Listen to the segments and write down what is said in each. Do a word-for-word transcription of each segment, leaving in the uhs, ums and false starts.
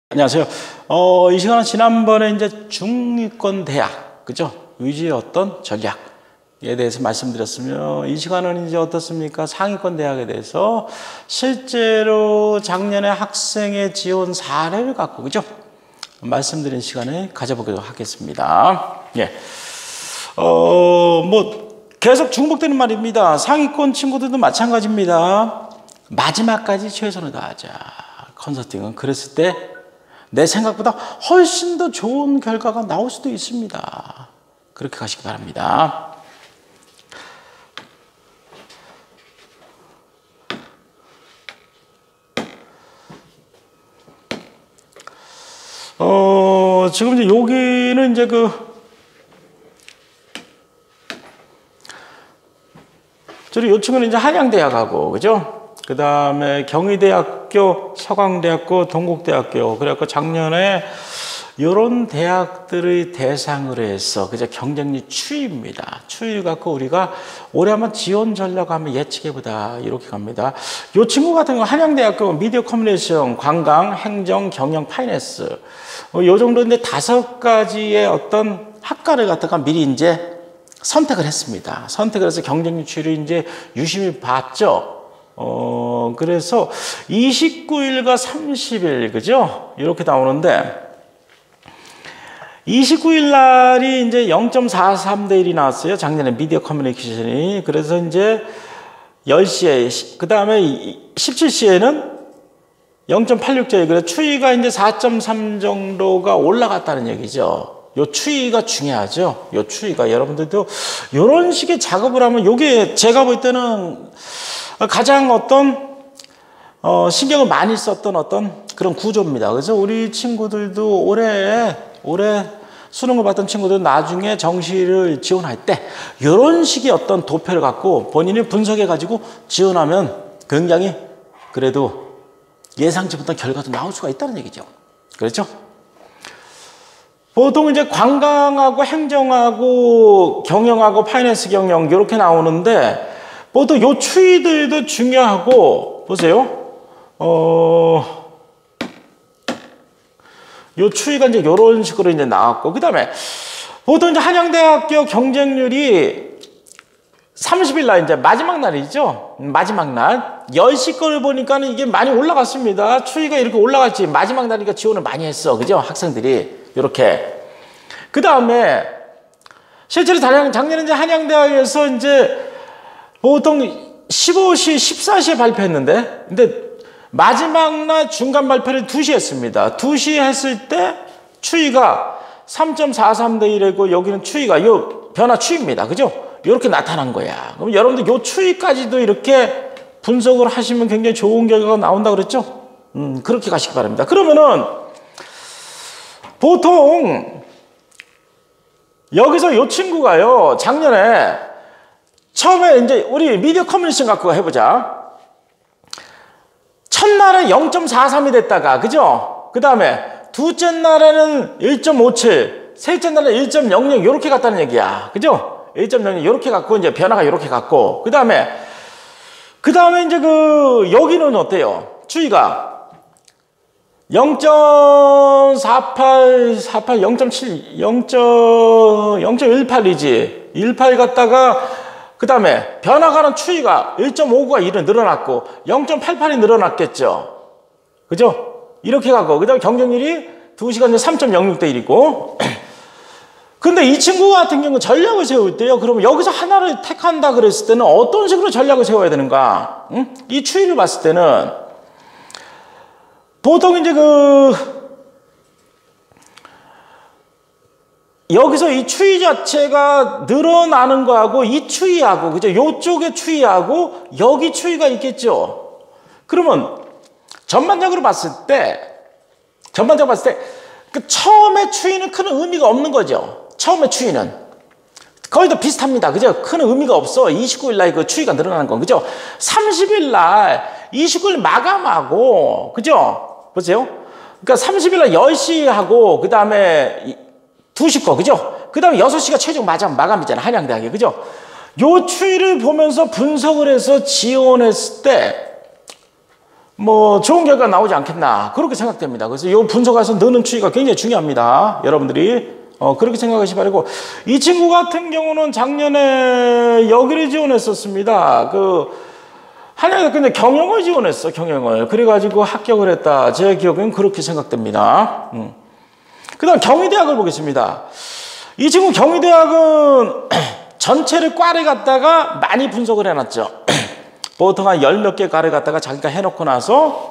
안녕하세요. 어, 이 시간은 지난번에 이제 중위권 대학, 그죠? 위주의 어떤 전략에 대해서 말씀드렸으며, 이 시간은 이제 어떻습니까? 상위권 대학에 대해서 실제로 작년에 학생의 지원 사례를 갖고, 그죠? 말씀드린 시간을 가져보도록 하겠습니다. 예. 어, 뭐, 계속 중복되는 말입니다. 상위권 친구들도 마찬가지입니다. 마지막까지 최선을 다하자. 컨설팅은 그랬을 때 내 생각보다 훨씬 더 좋은 결과가 나올 수도 있습니다. 그렇게 가시기 바랍니다. 어, 지금 이제 여기는 이제 그, 저희 요 친구는 이제 한양대학하고, 그죠? 그 다음에 경희대학교, 서강대학교, 동국대학교, 그래갖고 작년에 이런 대학들의 대상으로 해서 그저 경쟁률 추이입니다. 추이 갖고 우리가 올해 한번 지원 전략 한번 예측해보다 이렇게 갑니다. 이 친구 같은 경우 한양대학교 미디어 커뮤니케이션, 관광, 행정, 경영, 파이낸스 이 정도인데 다섯 가지의 어떤 학과를 갖다가 미리 이제 선택을 했습니다. 선택을 해서 경쟁률 추이를 이제 유심히 봤죠. 어, 그래서 이십구 일과 삼십 일, 그죠? 이렇게 나오는데, 이십구 일 날이 이제 영 점 사삼 대 일이 나왔어요. 작년에 미디어 커뮤니케이션이. 그래서 이제 열 시에, 그 다음에 십칠 시에는 영 점 팔육 대 일. 그래서 추이가 이제 사 점 삼 정도가 올라갔다는 얘기죠. 요 추이가 중요하죠. 요 추이가. 여러분들도 이런 식의 작업을 하면, 요게 제가 볼 때는 가장 어떤 어, 신경을 많이 썼던 어떤 그런 구조입니다. 그래서 우리 친구들도 올해 올해 수능을 봤던 친구들은 나중에 정시를 지원할 때 이런 식의 어떤 도표를 갖고 본인이 분석해 가지고 지원하면 굉장히 그래도 예상치 못한 결과도 나올 수가 있다는 얘기죠. 그렇죠? 보통 이제 관광하고 행정하고 경영하고 파이낸스 경영 이렇게 나오는데, 보통 요 추이들도 중요하고, 보세요. 어, 요 추이가 이제 요런 식으로 이제 나왔고, 그 다음에 보통 이제 한양대학교 경쟁률이 삼십 일 날 이제 마지막 날이죠. 마지막 날. 열 시 거를 보니까는 이게 많이 올라갔습니다. 추이가 이렇게 올라갔지. 마지막 날이니까 지원을 많이 했어. 그죠? 학생들이. 요렇게. 그 다음에 실제로 작년에 이제 한양대학에서 이제 보통 십오 시, 십사 시에 발표했는데, 근데 마지막 날 중간 발표를 두 시에 했습니다. 두 시에 했을 때 추이가 삼 점 사삼 대 일이고, 여기는 추이가, 요 변화 추이입니다. 그죠? 이렇게 나타난 거야. 그럼 여러분들 요 추이까지도 이렇게 분석을 하시면 굉장히 좋은 결과가 나온다 그랬죠? 음, 그렇게 가시기 바랍니다. 그러면은, 보통, 여기서 요 친구가요, 작년에 처음에 이제 우리 미디어 커뮤니케이션 갖고 해보자. 첫날에 영 점 사삼이 됐다가, 그죠? 그 다음에 두째 날에는 일 점 오칠, 셋째 날에 일 점 영영 이렇게 갔다는 얘기야. 그죠? 일 점 영영 이렇게 갔고, 이제 변화가 이렇게 갔고, 그 다음에, 그 다음에 이제 그, 여기는 어때요? 추이가 영 점 사팔, 사팔, 영 점 칠, 영 점 일팔이지. 일팔 갔다가, 그 다음에 변화가는 추이가 일 점 오구가 일은 늘어났고 영 점 팔팔이 늘어났겠죠. 그죠? 이렇게 가고, 그 다음에 경쟁률이 두 시간 전 삼 점 영육 대 일이고. 근데 이 친구 같은 경우는 전략을 세울 때요, 그러면 여기서 하나를 택한다 그랬을 때는 어떤 식으로 전략을 세워야 되는가? 응? 이 추이를 봤을 때는 보통 이제 그 여기서 이 추이 자체가 늘어나는 거하고 이 추이하고, 그죠? 요쪽의 추이하고 여기 추이가 있겠죠? 그러면 전반적으로 봤을 때, 전반적으로 봤을 때, 그 처음에 추이는 큰 의미가 없는 거죠. 처음에 추이는. 거의 다 비슷합니다. 그죠? 큰 의미가 없어. 이십구 일 날 그 추이가 늘어나는 건. 그죠? 삼십 일 날, 이십구 일 마감하고, 그죠? 보세요. 그러니까 삼십 일 날 열 시 하고, 그 다음에 두 시 거, 그죠? 그 다음에 여섯 시가 최종 마감, 마감이잖아, 한양대학이, 그죠? 요 추이를 보면서 분석을 해서 지원했을 때, 뭐 좋은 결과 나오지 않겠나 그렇게 생각됩니다. 그래서 이 분석에서 느는 추이가 굉장히 중요합니다. 여러분들이 어, 그렇게 생각하시 바라고. 이 친구 같은 경우는 작년에 여기를 지원했었습니다. 그 한양에서 근데 경영을 지원했어. 경영을. 그래가지고 합격을 했다. 제 기억엔 그렇게 생각됩니다. 음. 그 다음 경희대학을 보겠습니다. 이 친구 경희대학은 전체를 과를 갖다가 많이 분석을 해놨죠. 보통 한 열 몇 개 과를 갖다가 자기가 해놓고 나서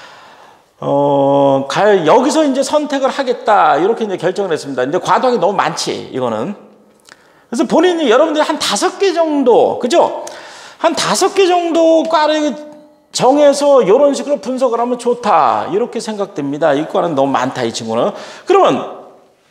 어, 가, 여기서 이제 선택을 하겠다 이렇게 이제 결정을 했습니다. 근데 과도하게 너무 많지 이거는. 그래서 본인이 여러분들이 한 다섯 개 정도, 그죠? 한 다섯 개 정도 과를 정해서 이런 식으로 분석을 하면 좋다 이렇게 생각됩니다. 이 과는 너무 많다 이 친구는. 그러면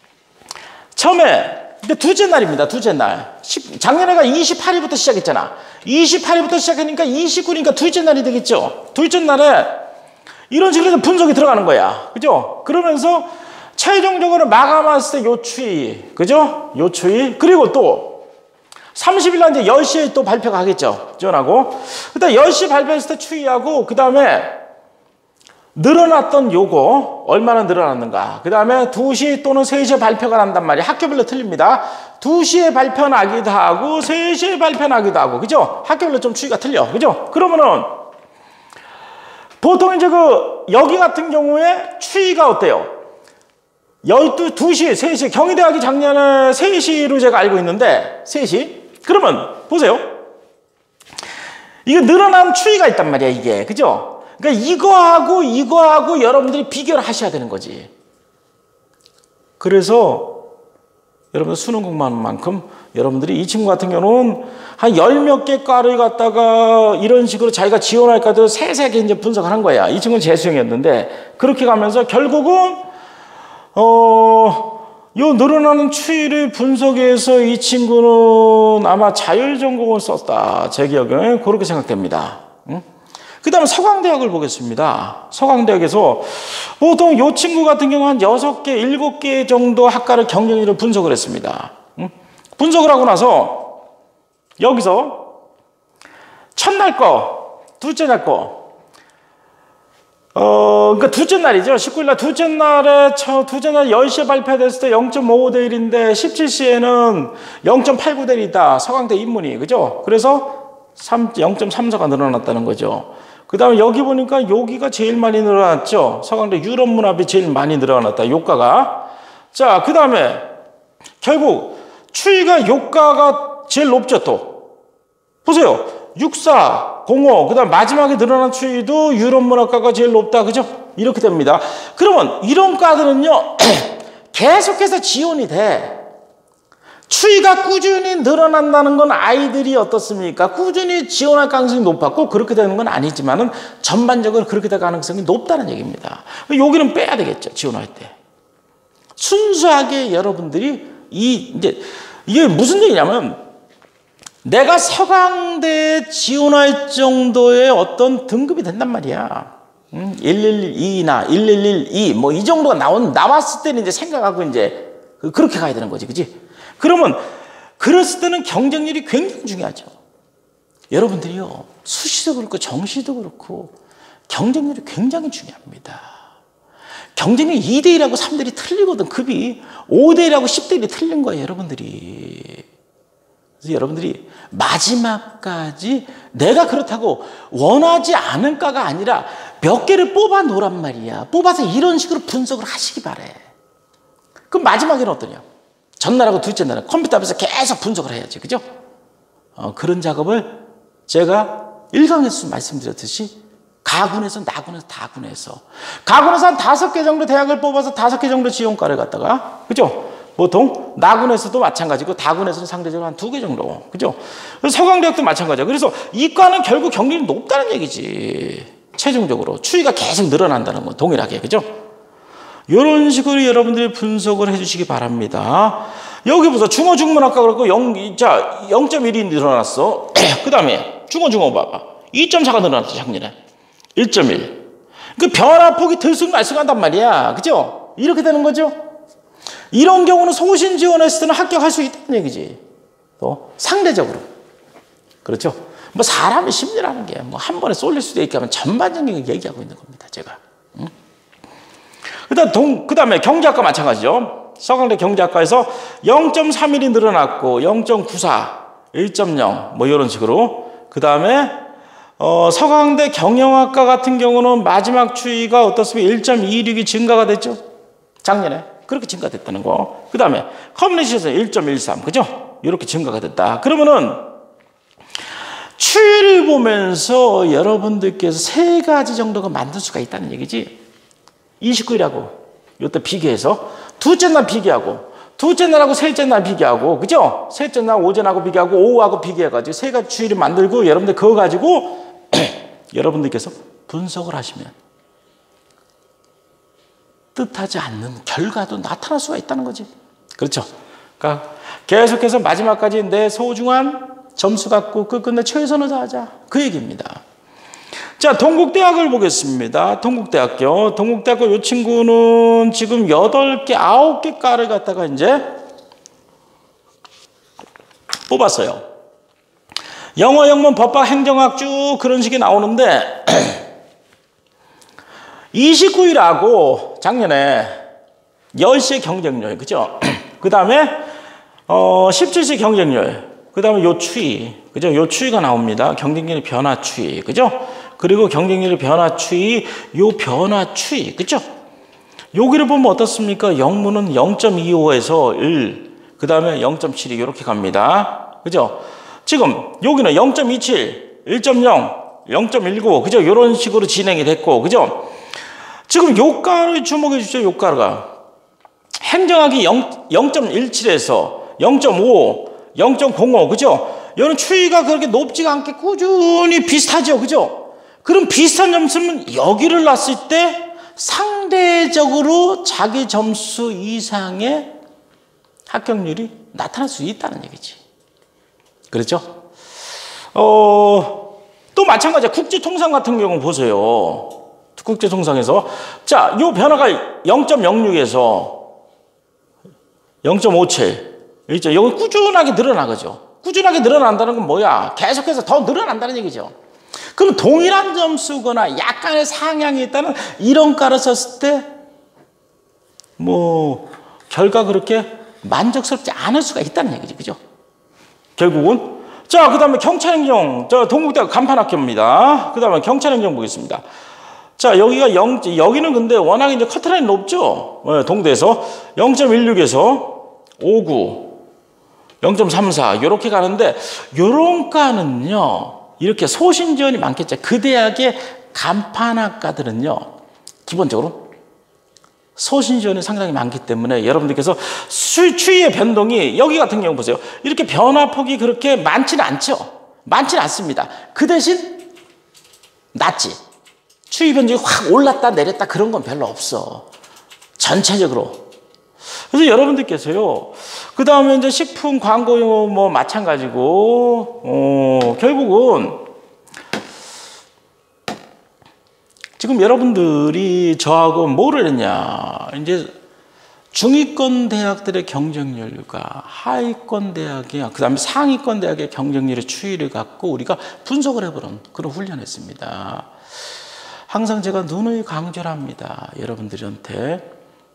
처음에 근데 둘째 날입니다. 둘째 날. 작년에가 이십팔 일부터 시작했잖아. 이십팔 일부터 시작하니까 이십구 일이니까 둘째 날이 되겠죠. 둘째 날에 이런 식으로 분석이 들어가는 거야. 그죠? 그러면서 최종적으로 마감했을 때 요 추이. 그죠? 요 추이. 그리고 또 삼십 일 날 이제 열 시에 또 발표가 하겠죠. 지원하고. 그다음 열 시 발표했을 때 추이하고 그 다음에 늘어났던 요거 얼마나 늘어났는가. 그 다음에 두 시 또는 세 시에 발표가 난단 말이에요. 학교별로 틀립니다. 두 시에 발표 나기도 하고 세 시에 발표 나기도 하고. 그죠? 학교별로 좀 추이가 틀려. 그죠? 그러면은 보통 이제 그 여기 같은 경우에 추이가 어때요? 열두, 두 시, 세 시. 경희대학이 작년에 세 시로 제가 알고 있는데 세 시. 그러면 보세요. 이거 늘어난 추이가 있단 말이야 이게. 그죠? 그러니까 이거하고 이거하고 여러분들이 비교를 하셔야 되는 거지. 그래서 여러분들 수능 공부하는 만큼 여러분들이 이 친구 같은 경우는 한 열 몇 개 과를 갖다가 이런 식으로 자기가 지원할 과도 세세하게 이제 분석을 한 거야. 이 친구는 재수형이었는데 그렇게 가면서 결국은 어, 요 늘어나는 추이를 분석해서 이 친구는 아마 자율전공을 썼다. 제 기억에 그렇게 생각됩니다. 응? 그 다음에 서강대학을 보겠습니다. 서강대학에서 보통 이 친구 같은 경우 한 여섯 개, 일곱 개 정도 학과를 경쟁률을 분석을 했습니다. 응? 분석을 하고 나서 여기서 첫날 거, 둘째 날 거, 어, 그러니까 둘째 날이죠. 십구 일 날 둘째 날에, 저, 둘째 날 열 시에 발표됐을 때 영 점 오오 대 일인데 십칠 시에는 영 점 팔구 대 일이다. 서강대 인문이. 그죠? 그래서 영 점 삼사가 늘어났다는 거죠. 그 다음에 여기 보니까 여기가 제일 많이 늘어났죠. 서강대 유럽문합이 제일 많이 늘어났다. 요가가. 자, 그 다음에 결국 추이가 요가가 제일 높죠 또. 보세요. 육사, 공오, 그 다음 마지막에 늘어난 추이도 유럽문학과가 제일 높다. 그죠? 이렇게 됩니다. 그러면 이런 과들은요. 계속해서 지원이 돼. 추이가 꾸준히 늘어난다는 건 아이들이 어떻습니까? 꾸준히 지원할 가능성이 높았고 그렇게 되는 건 아니지만은 전반적으로 그렇게 될 가능성이 높다는 얘기입니다. 여기는 빼야 되겠죠. 지원할 때. 순수하게 여러분들이 이 이제 이게 무슨 얘기냐면 내가 서강대에 지원할 정도의 어떤 등급이 된단 말이야. 음, 일일이나 일일일이 뭐 이 정도가 나온 나왔을 때는 이제 생각하고 이제 그렇게 가야 되는 거지. 그지? 그러면 그랬을 때는 경쟁률이 굉장히 중요하죠. 여러분들이요. 수시도 그렇고 정시도 그렇고 경쟁률이 굉장히 중요합니다. 경쟁률 이 대 일하고 삼 대 일이 틀리거든. 급이 오 대 일하고 십 대 일이 틀린 거예요. 여러분들이. 그래서 여러분들이 마지막까지 내가 그렇다고 원하지 않은 과가 아니라 몇 개를 뽑아 놓으란 말이야. 뽑아서 이런 식으로 분석을 하시기 바래. 그럼 마지막에는 어떠냐? 전날하고 둘째 날은 컴퓨터 앞에서 계속 분석을 해야지. 그죠? 어, 그런 작업을 제가 일 강에서 말씀드렸듯이 가군에서 나군에서 다군에서 가군에서 한 다섯 개 정도 대학을 뽑아서 다섯 개 정도 지원과를 갖다가 그죠? 보통 나군에서도 마찬가지고 다군에서는 상대적으로 한 두 개 정도. 그죠? 서강대학도 마찬가지야. 그래서 이과는 결국 경쟁률이 높다는 얘기지. 최종적으로 추이가 계속 늘어난다는 건 동일하게. 그죠? 이런 식으로 여러분들이 분석을 해주시기 바랍니다. 여기 보세요. 중어 중문학과 그렇고 영, 자, 영 점 일이 늘어났어. 그 다음에 중어 중어 봐봐. 이 점 사가 늘어났어 작년에. 일 점 일. 그 변화폭이 들쑥날쑥한단 말이야. 그죠? 이렇게 되는 거죠. 이런 경우는 소신 지원했을 때는 합격할 수 있다는 얘기지. 또 상대적으로. 그렇죠? 뭐 사람의 심리라는 게 뭐 한 번에 쏠릴 수도 있게 하면 전반적인 걸 얘기하고 있는 겁니다, 제가. 응? 그다음 동, 그다음에 경제학과 마찬가지죠. 서강대 경제학과에서 영 점 삼일이 늘어났고 영 점 구사, 일 점 영 뭐 이런 식으로. 그다음에 어, 서강대 경영학과 같은 경우는 마지막 추이가 어떻습니까? 일 점 이육이 증가가 됐죠. 작년에 그렇게 증가됐다는 거. 그다음에 커뮤니케이션에서 일 점 일삼, 그죠? 이렇게 증가가 됐다. 그러면은 추이를 보면서 여러분들께서 세 가지 정도가 만들 수가 있다는 얘기지. 이십구 일하고 이때 비교해서 둘째 날 비교하고 둘째 날하고 셋째 날 비교하고, 그죠? 셋째 날 오전하고 비교하고 오후하고 비교해가지고 세 가지 추이를 만들고 여러분들 그거 가지고 여러분들께서 분석을 하시면 뜻하지 않는 결과도 나타날 수가 있다는 거지. 그렇죠? 그러니까 계속해서 마지막까지 내 소중한 점수 갖고 끝끝내 최선을 다하자, 그 얘기입니다. 자, 동국대학을 보겠습니다. 동국대학교. 동국대학교 이 친구는 지금 여덟 개, 아홉 개 과를 갖다가 이제 뽑았어요. 영어, 영문, 법학, 행정학 쭉 그런 식이 나오는데 이십구 일하고 작년에 열 시의 경쟁률, 그죠? 그 다음에 어, 십칠 시 경쟁률, 그 다음에 요 추이, 그죠? 요 추이가 나옵니다. 경쟁률의 변화 추이, 그죠? 그리고 경쟁률의 변화 추이, 요 변화 추이, 그죠? 여기를 보면 어떻습니까? 영문은 영 점 이오에서 일, 그 다음에 영 점 칠이 이렇게 갑니다. 그죠? 지금 여기는 영 점 이칠, 일 점 영, 영 점 일구, 그죠? 이런 식으로 진행이 됐고, 그죠? 지금 요가를 주목해 주죠. 요가가 행정학이 영 점 일칠에서 영 점 오, 영 점 공오, 그죠? 이런 추이가 그렇게 높지가 않게 꾸준히 비슷하죠, 그죠? 그럼 비슷한 점수는 여기를 놨을 때 상대적으로 자기 점수 이상의 합격률이 나타날 수 있다는 얘기지. 그렇죠? 어, 또 마찬가지야. 국제통상 같은 경우 보세요. 국제통상에서 자, 요 변화가 영 점 영육에서 영 점 오칠, 있죠? 여기 꾸준하게 늘어나죠. 꾸준하게 늘어난다는 건 뭐야? 계속해서 더 늘어난다는 얘기죠. 그럼 동일한 점수거나 약간의 상향이 있다는 이런 과를 썼을 때 뭐 결과 그렇게 만족스럽지 않을 수가 있다는 얘기지, 그죠? 결국은 자, 그 다음에 경찰행정, 저 동국대학 간판학교입니다. 그 다음에 경찰행정 보겠습니다. 자, 여기가 영, 여기는 근데 워낙 이제 커트라인이 높죠? 네, 동대에서 영 점 일육에서 오구, 영 점 삼사, 이렇게 가는데, 요런 과는요, 이렇게 소신 지원이 많겠죠. 그 대학의 간판학과들은요, 기본적으로 소신 지원이 상당히 많기 때문에 여러분들께서 수, 추이의 변동이 여기 같은 경우 보세요. 이렇게 변화폭이 그렇게 많지는 않죠. 많지는 않습니다. 그 대신 낮지. 추이 변동이 확 올랐다 내렸다 그런 건 별로 없어. 전체적으로. 그래서 여러분들께서요, 그 다음에 이제 식품 광고 뭐 마찬가지고, 어, 결국은 지금 여러분들이 저하고 뭐를 했냐. 이제 중위권 대학들의 경쟁률과 하위권 대학의, 그 다음에 상위권 대학의 경쟁률의 추이를 갖고 우리가 분석을 해보는 그런 훈련을 했습니다. 항상 제가 누누이 강조를 합니다. 여러분들한테.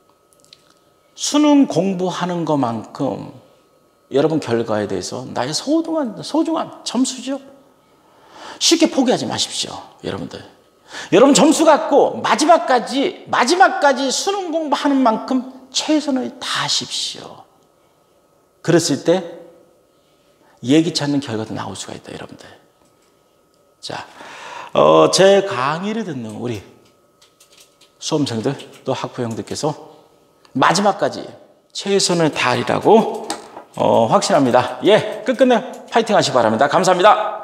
수능 공부하는 것만큼 여러분 결과에 대해서 나의 소중한, 소중한 점수죠. 쉽게 포기하지 마십시오. 여러분들. 여러분 점수 갖고 마지막까지, 마지막까지 수능 공부하는 만큼 최선을 다하십시오. 그랬을 때 예기치 않는 결과도 나올 수가 있다, 여러분들. 자, 어, 제 강의를 듣는 우리 수험생들, 또 학부형들께서 마지막까지 최선을 다하리라고 어, 확신합니다. 예, 끝끝내 파이팅 하시기 바랍니다. 감사합니다.